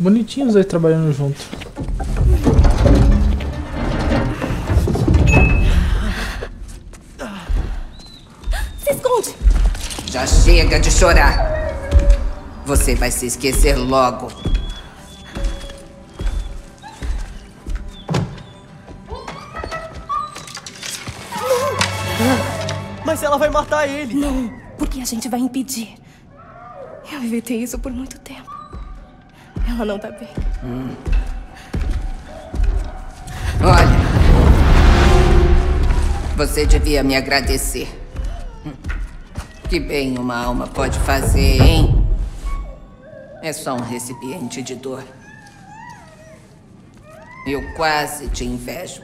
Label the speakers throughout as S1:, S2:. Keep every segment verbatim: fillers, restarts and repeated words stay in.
S1: Bonitinhos os dois trabalhando junto.
S2: Se esconde!
S3: Já chega de chorar. Você vai se esquecer logo.
S4: Mas ela vai matar ele.
S2: Não, porque a gente vai impedir. Eu evitei isso por muito tempo. Ela não tá bem.
S3: Hum. Olha, você devia me agradecer. Que bem uma alma pode fazer, hein? É só um recipiente de dor. Eu quase te invejo.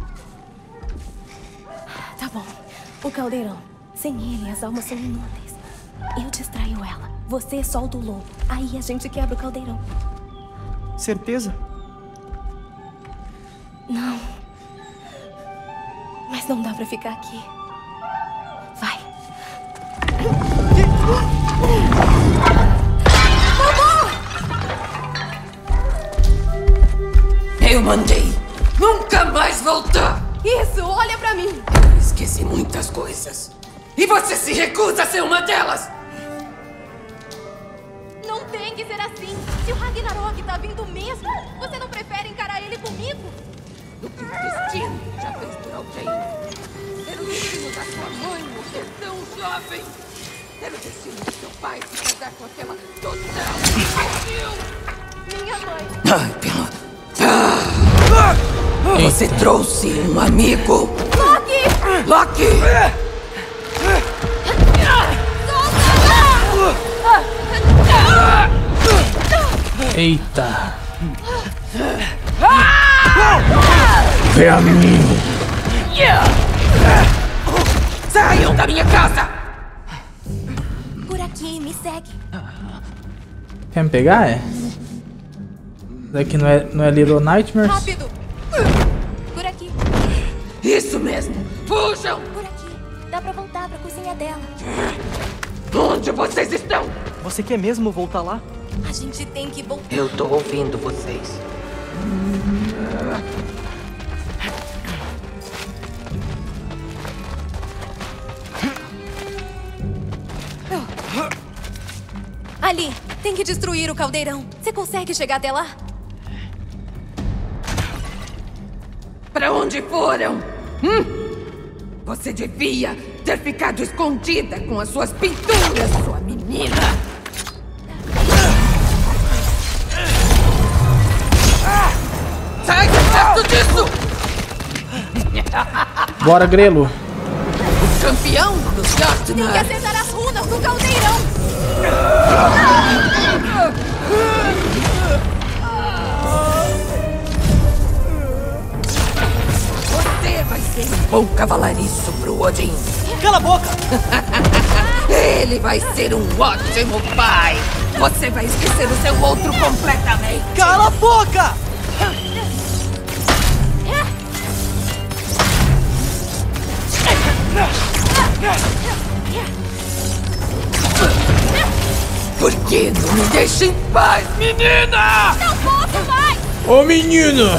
S2: Tá bom. O caldeirão. Sem ele, as almas são inúteis. Eu distraio ela. Você solta o lobo. Aí a gente quebra o caldeirão.
S4: Certeza?
S2: Não. Mas não dá pra ficar aqui. Vai.
S3: Eu mandei nunca mais voltar.
S2: Isso, olha pra mim.
S3: Eu esqueci muitas coisas. E você se recusa a ser uma delas.
S2: Não tem que ser assim. Se o Ragnarok tá vindo mesmo, você não prefere encarar ele comigo?
S3: O que o destino já fez por alguém. Era o destino da sua mãe morrer tão jovem. Era o destino do seu pai se casar com aquela total imbecil.
S2: Minha mãe.
S3: Ai, pelo... Ah! Você trouxe um amigo.
S2: Loki!
S3: Loki!
S1: Eita.
S5: Vem a mim.
S3: Saiam da minha casa!
S2: Por aqui, me segue.
S1: Quer me pegar, é? Daqui não é, não é Little Nightmares?
S2: Rápido! Por aqui.
S3: Isso mesmo! Fujam!
S2: Por aqui. Dá pra voltar pra cozinha dela.
S3: Onde vocês estão?
S4: Você quer mesmo voltar lá?
S2: A gente tem que voltar.
S3: Eu tô ouvindo vocês.
S2: Ali, tem que destruir o caldeirão. Você consegue chegar até lá?
S3: Pra onde foram? Hum? Você devia ter ficado escondida com as suas pinturas, sua menina! Sai de perto disso!
S1: Bora, Grelo.
S3: O campeão do
S2: Tem que
S3: Jotnar!
S2: acertar as runas do caldeirão!
S3: Você vai ser um bom cavalariço pro Odin!
S4: Cala a boca!
S3: Ele vai ser um ótimo pai! Você vai esquecer o seu outro completamente!
S4: Cala a boca!
S3: Por que não me deixa em paz, menina?
S2: Não posso mais!
S1: Ô, menino!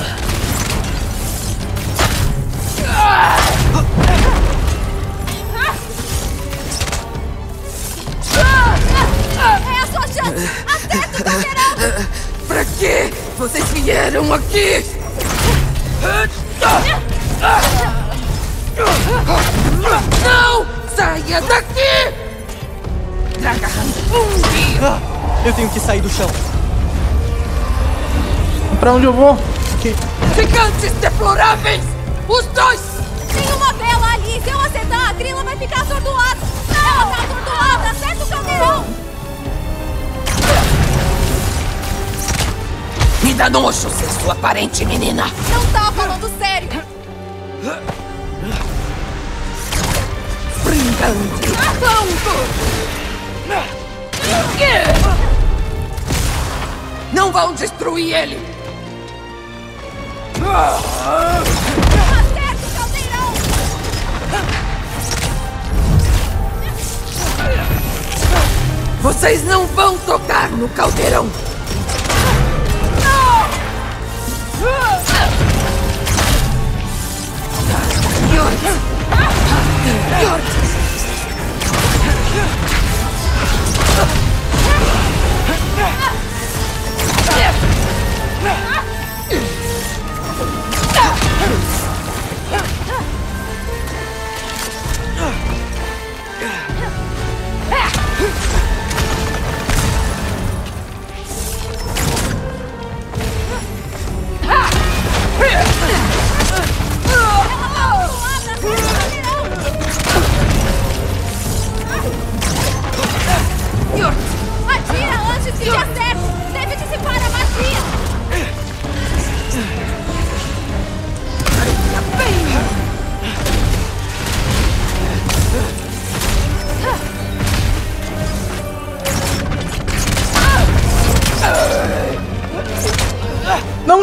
S2: É a sua chance! Acerta o caldeirão!
S3: Pra que vocês vieram aqui? Não! Saia daqui! Draga Ranfung!
S4: Ah, eu tenho que sair do chão.
S1: Pra onde eu vou? Que...
S3: Gigantes deploráveis! Os dois!
S2: Tem uma vela ali! Se eu acertar, a Grilla vai ficar atordoada! Ela tá atordoada! Acerta o caldeirão!
S3: Me dá nojo ser sua parente, menina!
S2: Não tá falando sério!
S3: Brindante! Não vão destruir ele!
S2: Acerta o caldeirão!
S3: Vocês não vão tocar no caldeirão!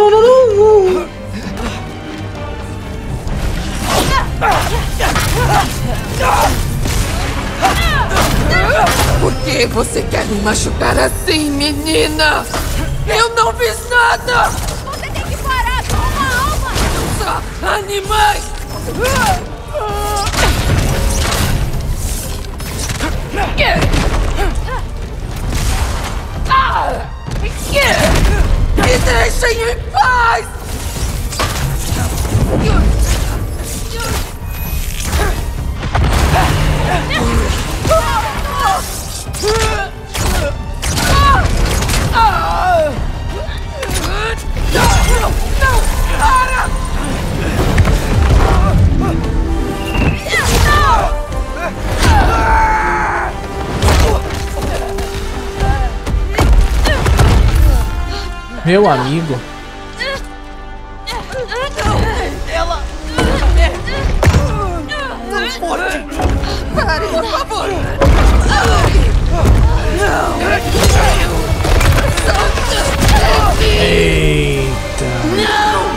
S1: não, não, não.
S3: Por que você quer me machucar assim, menina? Eu não fiz nada!
S2: Você tem que parar com uma alma!
S3: Só animais! Me deixem em paz! Não! Não! Para!
S1: Meu amigo.
S3: Ela... Não pode! Pare, por favor! Não!
S1: Eita!
S3: Não!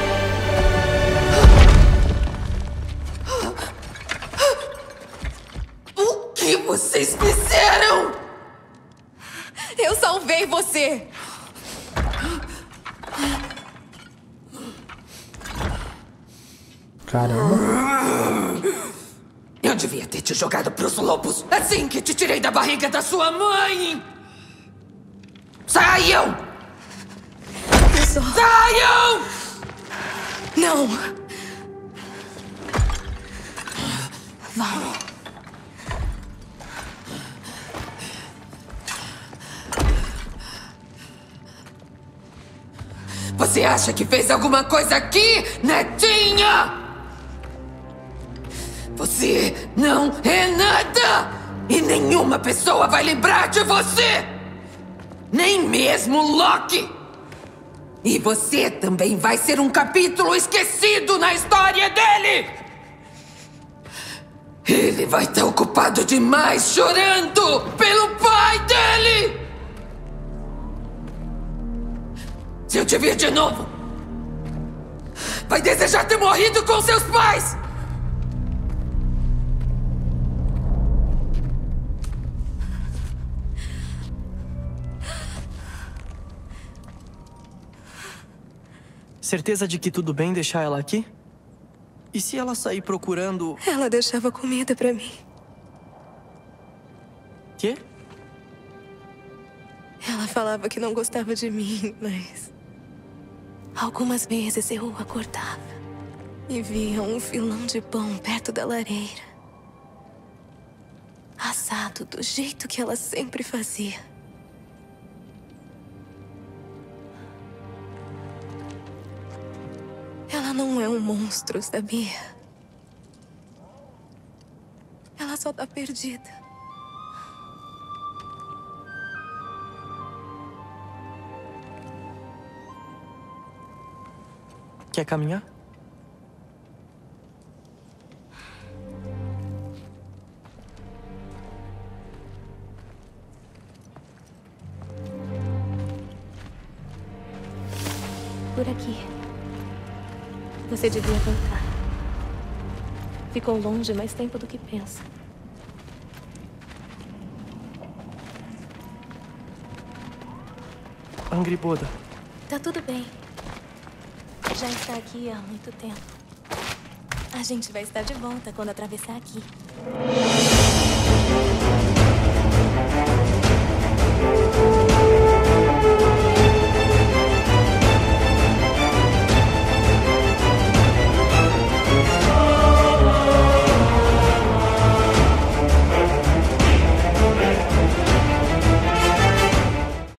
S3: O que vocês fizeram?
S2: Eu salvei você!
S1: Caramba.
S3: Eu devia ter te jogado pros lobos assim que te tirei da barriga da sua mãe! Saiam!
S2: Eu só...
S3: Saiam!
S2: Não! Vamos.
S3: Você acha que fez alguma coisa aqui, netinha? Você não é nada! E nenhuma pessoa vai lembrar de você! Nem mesmo Loki! E você também vai ser um capítulo esquecido na história dele! Ele vai estar ocupado demais chorando pelo pai dele! Se eu te vir de novo, vai desejar ter morrido com seus pais!
S4: Certeza de que tudo bem deixar ela aqui? E se ela sair procurando...
S2: Ela deixava comida pra mim.
S4: Quê?
S2: Ela falava que não gostava de mim, mas... algumas vezes eu acordava e via um filão de pão perto da lareira. Assado do jeito que ela sempre fazia. Ela não é um monstro, sabia? Ela só tá perdida.
S4: Quer caminhar?
S2: Por aqui. Você devia voltar. Ficou longe mais tempo do que pensa.
S4: Angriboda.
S2: Tá tudo bem. Já está aqui há muito tempo. A gente vai estar de volta quando atravessar aqui.